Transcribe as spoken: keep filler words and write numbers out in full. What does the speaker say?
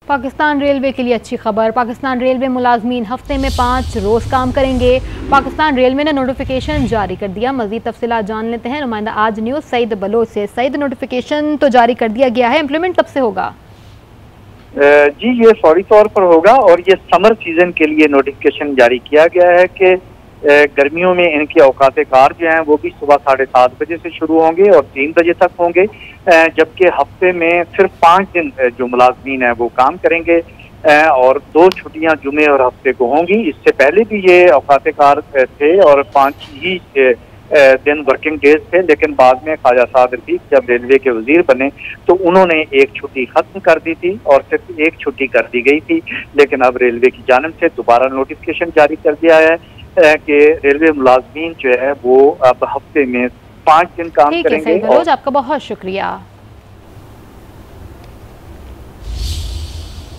Pakistan railway के लिए अच्छी खबर। पाकिस्तान रेलवे मुलाजमीन हफ्ते में पाँच रोज़ काम करेंगे। पाकिस्तान रेलवे ने नोटिफिकेशन जारी कर दिया। मज़ीद तफसीलात जान लेते हैं नुमाइंदा आज न्यूज़ सईद बलोच से। सईद, नोटिफिकेशन तो जारी कर दिया गया है, इम्प्लीमेंट कब से होगा? जी, ये फौरी तौर पर होगा और ये समर सीजन के लिए नोटिफिकेशन जारी किया गया है कि गर्मियों में इनके औकात कार जो हैं वो भी सुबह साढ़े सात बजे से शुरू होंगे और तीन बजे तक होंगे, जबकि हफ्ते में सिर्फ पाँच दिन जो मुलाजमीन हैं वो काम करेंगे और दो छुट्टियां जुमे और हफ्ते को होंगी। इससे पहले भी ये औकात कार थे और पाँच ही दिन वर्किंग डेज थे, लेकिन बाद में ख्वाजा साद रफीक जब रेलवे के वजीर बने तो उन्होंने एक छुट्टी खत्म कर दी थी और सिर्फ एक छुट्टी कर दी गई थी। लेकिन अब रेलवे की जानिब से दोबारा नोटिफिकेशन जारी कर दिया है कि रेलवे मुलाजमीन जो है वो अब हफ्ते में पाँच दिन काम करेंगे। ठीक है, आपका बहुत शुक्रिया।